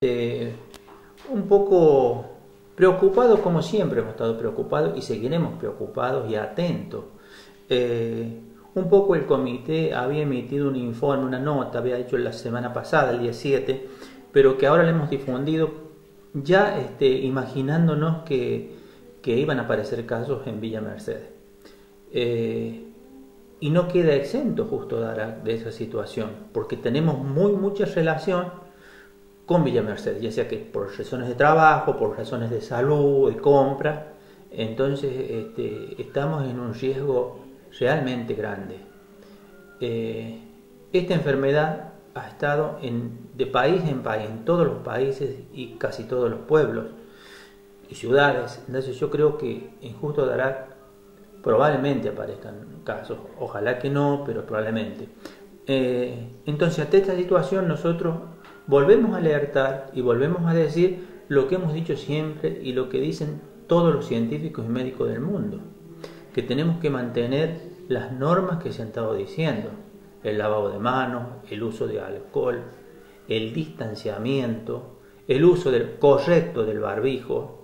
Eh, un poco preocupados, como siempre hemos estado preocupados y seguiremos preocupados y atentos. Un poco el comité había emitido un informe, una nota, había hecho la semana pasada, el día 7, pero que ahora le hemos difundido ya imaginándonos que iban a aparecer casos en Villa Mercedes. Y no queda exento Justo Darac de esa situación, porque tenemos mucha relación con Villa Mercedes, ya sea que por razones de trabajo, por razones de salud, de compra. Entonces estamos en un riesgo realmente grande. Esta enfermedad ha estado de país en país, en todos los países y casi todos los pueblos y ciudades. Entonces yo creo que en Justo Darac probablemente aparezcan casos, ojalá que no, pero probablemente. Entonces ante esta situación nosotros volvemos a alertar y volvemos a decir lo que hemos dicho siempre y lo que dicen todos los científicos y médicos del mundo, que tenemos que mantener las normas que se han estado diciendo: el lavado de manos, el uso de alcohol, el distanciamiento, el uso correcto del barbijo,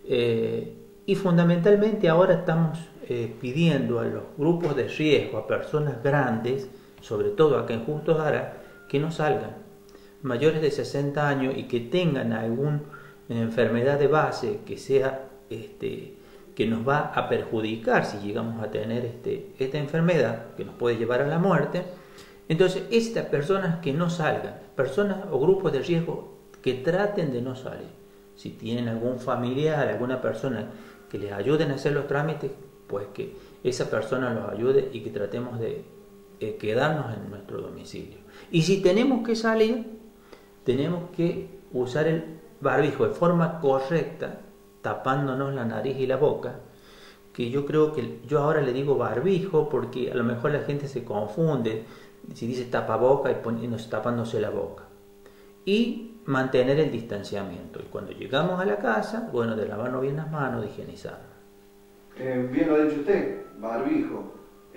y fundamentalmente ahora estamos pidiendo a los grupos de riesgo, a personas grandes, sobre todo acá en Justo Darac, que no salgan, mayores de 60 años y que tengan alguna enfermedad de base que sea que nos va a perjudicar si llegamos a tener esta enfermedad que nos puede llevar a la muerte. Entonces estas personas que no salgan, personas o grupos de riesgo que traten de no salir. Si tienen algún familiar, alguna persona que les ayuden a hacer los trámites, pues que esa persona los ayude y que tratemos de quedarnos en nuestro domicilio. Y si tenemos que salir, tenemos que usar el barbijo de forma correcta, tapándonos la nariz y la boca, que yo creo que yo ahora le digo barbijo porque a lo mejor la gente se confunde si dice tapaboca y tapándose la boca. Y mantener el distanciamiento. Y cuando llegamos a la casa, bueno, de lavarnos bien las manos, de higienizarnos. Bien lo ha dicho usted, barbijo.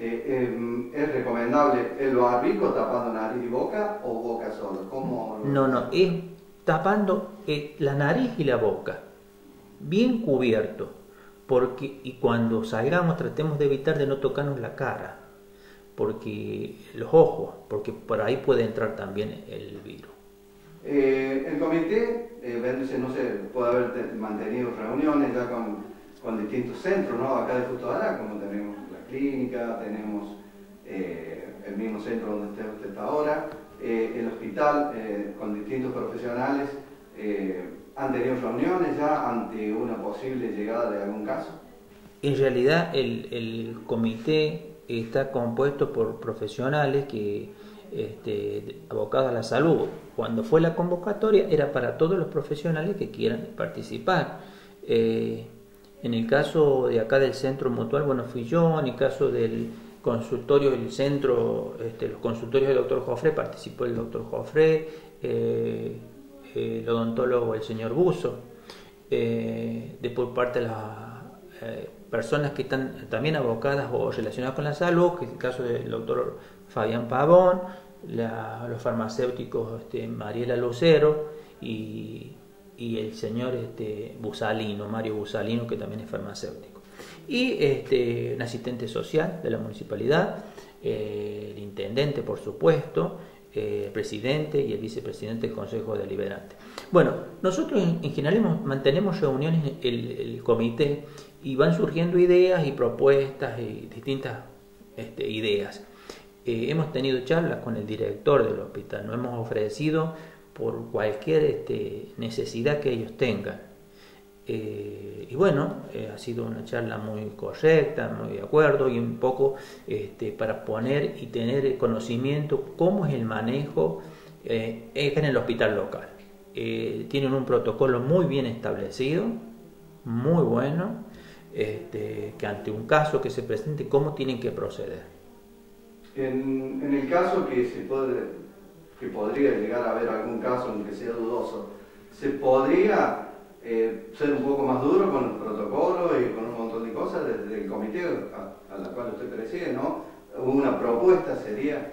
¿Es recomendable el barbijo tapando nariz y boca o boca solo? ¿Cómo? No, es tapando la nariz y la boca, bien cubierto, y cuando salgamos tratemos de evitar de no tocarnos la cara, porque los ojos, porque por ahí puede entrar también el virus. El comité, no sé, puede haber mantenido reuniones ya con distintos centros, ¿no? Acá de Justo Darac, como tenemos la clínica, tenemos el mismo centro donde usted está ahora, el hospital, con distintos profesionales. ¿Han tenido reuniones ya ante una posible llegada de algún caso? En realidad el comité está compuesto por profesionales abocados a la salud. Cuando fue la convocatoria era para todos los profesionales que quieran participar. En el caso de acá del Centro Mutual, bueno, fui yo. En el caso del consultorio del centro, los consultorios del doctor Jofré, participó el doctor Jofré, el odontólogo el señor Buzo, por parte de las personas que están también abocadas o relacionadas con la salud, que es el caso del doctor Fabián Pavón, los farmacéuticos Mariela Lucero y el señor Busalino, Mario Busalino, que también es farmacéutico, y un asistente social de la municipalidad, el intendente, por supuesto, el presidente y el vicepresidente del Consejo Deliberante. Bueno, nosotros en general mantenemos reuniones el comité y van surgiendo ideas y propuestas y distintas ideas. Hemos tenido charlas con el director del hospital, nos hemos ofrecido por cualquier necesidad que ellos tengan. Y bueno, ha sido una charla muy correcta, muy de acuerdo, y un poco para poner y tener conocimiento cómo es el manejo en el hospital local. Tienen un protocolo muy bien establecido, muy bueno, que ante un caso que se presente, cómo tienen que proceder. En el caso que podría llegar a haber algún caso, aunque sea dudoso, ¿se podría ser un poco más duro con el protocolo y con un montón de cosas desde el comité a la cual usted preside, ¿no? Una propuesta sería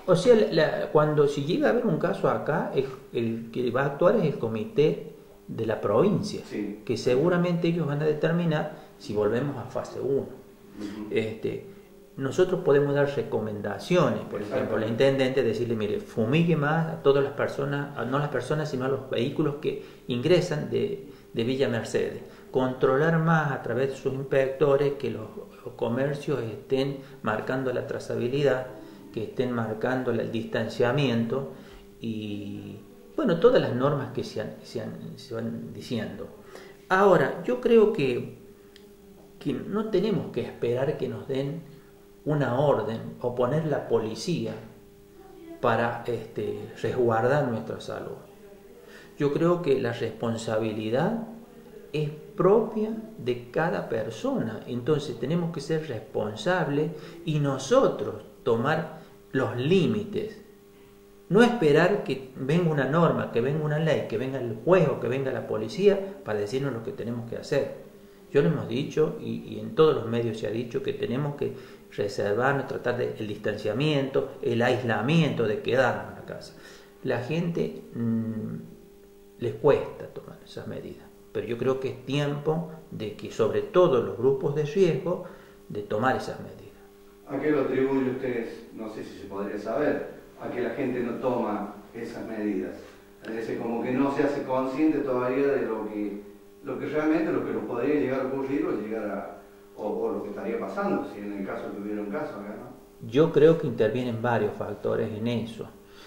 O sea, cuando si llega a haber un caso acá, el que va a actuar es el comité de la provincia, Sí. que seguramente ellos van a determinar si volvemos a fase 1. Ujú. Nosotros podemos dar recomendaciones, por ejemplo, al intendente decirle, mire, fumigue más a todas las personas, no a las personas, sino a los vehículos que ingresan de Villa Mercedes. Controlar más a través de sus inspectores que los comercios estén marcando la trazabilidad, que estén marcando el distanciamiento y, bueno, todas las normas que se van diciendo. Ahora, yo creo que no tenemos que esperar que nos den una orden o poner la policía para resguardar nuestra salud. Yo creo que la responsabilidad es propia de cada persona, entonces tenemos que ser responsables y nosotros tomar los límites. No esperar que venga una norma, que venga una ley, que venga el juez o que venga la policía para decirnos lo que tenemos que hacer. Yo lo hemos dicho y en todos los medios se ha dicho que tenemos que reservarnos, tratar el distanciamiento, el aislamiento, de quedarnos en la casa. La gente les cuesta tomar esas medidas, pero yo creo que es tiempo de que sobre todo los grupos de riesgo de tomar esas medidas. ¿A qué lo atribuye ustedes? No sé si se podría saber, a que la gente no toma esas medidas. Es decir, como que no se hace consciente todavía de lo que realmente, lo que nos podría llegar a ocurrir o lo que estaría pasando, si en el caso que hubiera un caso acá, ¿no? Yo creo que intervienen varios factores en eso.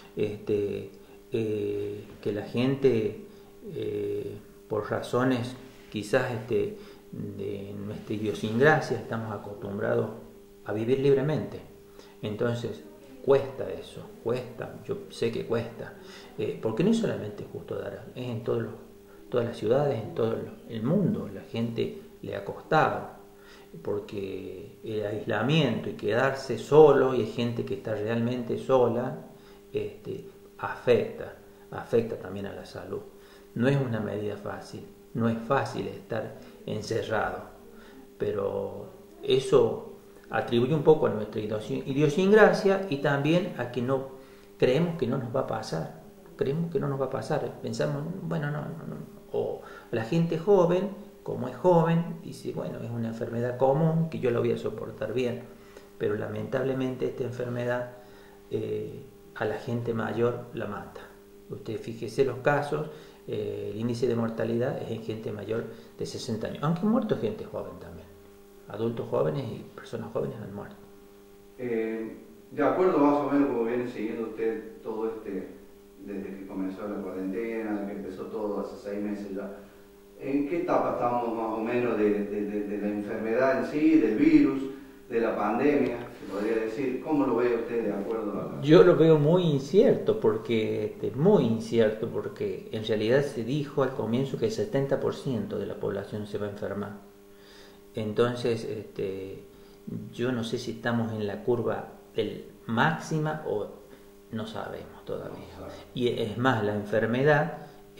Que la gente, por razones quizás de nuestra idiosincrasia, estamos acostumbrados a vivir libremente. Entonces, cuesta eso, cuesta, yo sé que cuesta, porque no es solamente Justo Dara, es en todas las ciudades, en todo el mundo, la gente le ha costado, porque el aislamiento y quedarse solo, y hay gente que está realmente sola, afecta también a la salud. No es una medida fácil, no es fácil estar encerrado, pero eso atribuye un poco a nuestra idiosincrasia y también a que no creemos que no nos va a pasar. Creemos que no nos va a pasar. Pensamos, bueno, no. O la gente joven, como es joven, dice, bueno, es una enfermedad común que yo la voy a soportar bien. Pero lamentablemente esta enfermedad a la gente mayor la mata. Usted fíjese los casos, el índice de mortalidad es en gente mayor de 60 años, aunque ha muerto gente joven también. Adultos jóvenes y personas jóvenes han muerto. De acuerdo más o menos como viene siguiendo usted todo desde que comenzó la cuarentena, desde que empezó todo hace 6 meses ya, ¿en qué etapa estamos más o menos de la enfermedad en sí, del virus, de la pandemia, se podría decir? ¿Cómo lo ve usted de acuerdo a Yo lo veo muy incierto porque en realidad se dijo al comienzo que el 70% de la población se va a enfermar. Entonces, yo no sé si estamos en la curva máxima o no sabemos todavía. Y es más, la enfermedad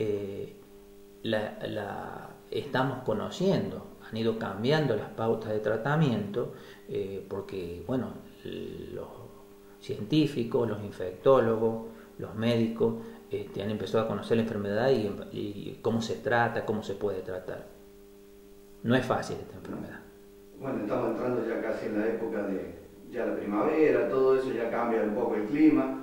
la estamos conociendo. Han ido cambiando las pautas de tratamiento porque, bueno, los científicos, los infectólogos, los médicos han empezado a conocer la enfermedad y cómo se trata, cómo se puede tratar. No es fácil esta enfermedad. Bueno, estamos entrando ya casi en la época de ya la primavera, todo eso ya cambia un poco el clima.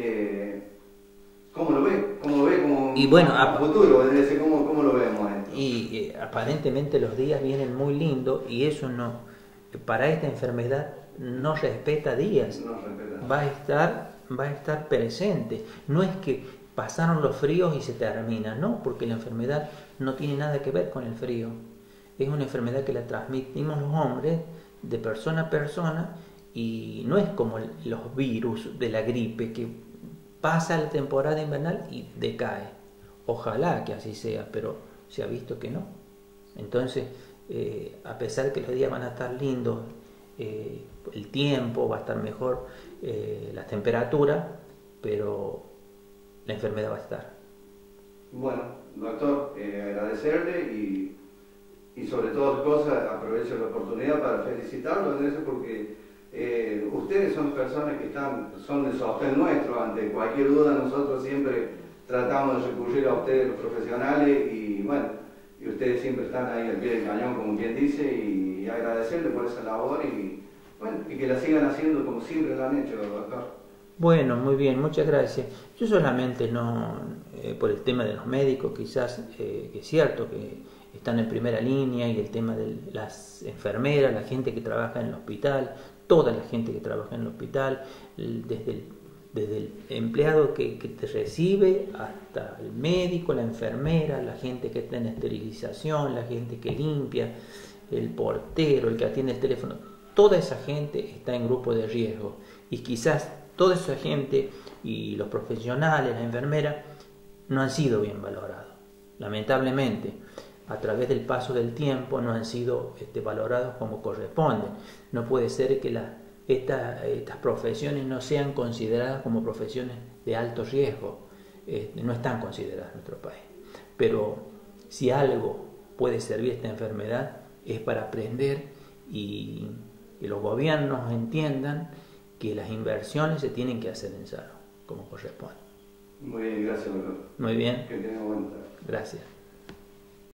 ¿Cómo lo ve? ¿Cómo lo ve como futuro? ¿Cómo lo vemos esto? Y aparentemente los días vienen muy lindos y eso no, para esta enfermedad no respeta días. No respeta. Va a estar presente. No es que pasaron los fríos y se termina, no, porque la enfermedad no tiene nada que ver con el frío. Es una enfermedad que la transmitimos los hombres de persona a persona y no es como los virus de la gripe que pasa la temporada invernal y decae. Ojalá que así sea, pero se ha visto que no. Entonces, a pesar de que los días van a estar lindos, el tiempo va a estar mejor, la temperatura, pero la enfermedad va a estar. Bueno, doctor, agradecerle y sobre todas las cosas aprovecho la oportunidad para felicitarlo en eso porque Ustedes son personas que son el sostén nuestro. Ante cualquier duda nosotros siempre tratamos de recurrir a ustedes los profesionales y bueno, y ustedes siempre están ahí al pie del cañón, como quien dice, y agradecerles por esa labor y bueno, y que la sigan haciendo como siempre lo han hecho, doctor. Bueno, muy bien, muchas gracias. Yo solamente no, por el tema de los médicos, quizás, que es cierto que están en primera línea, y el tema de las enfermeras, la gente que trabaja en el hospital, toda la gente que trabaja en el hospital, desde el empleado que te recibe hasta el médico, la enfermera, la gente que está en esterilización, la gente que limpia, el portero, el que atiende el teléfono, toda esa gente está en grupo de riesgo, y quizás toda esa gente y los profesionales, las enfermeras, no han sido bien valorados. Lamentablemente, a través del paso del tiempo no han sido valorados como corresponden. No puede ser que estas profesiones no sean consideradas como profesiones de alto riesgo. No están consideradas en nuestro país. Pero si algo puede servir esta enfermedad es para aprender y que los gobiernos entiendan que las inversiones se tienen que hacer en salud, como corresponde. Muy bien, gracias, doctor. Muy bien. Que tenga buen día. Gracias.